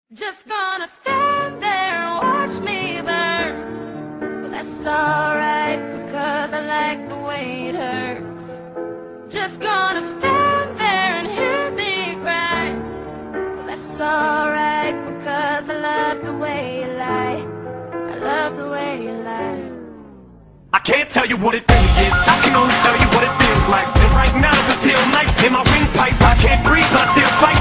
Just gonna stand there and watch me burn. But that's alright, because I like the way it hurts. Just gonna stand there and hear me cry. But that's alright, because I love the way you lie. I love the way you lie. I can't tell you what it really is, I can only tell you what it feels like. And right now it's a steel knife in my windpipe. I can't breathe, but I still fight.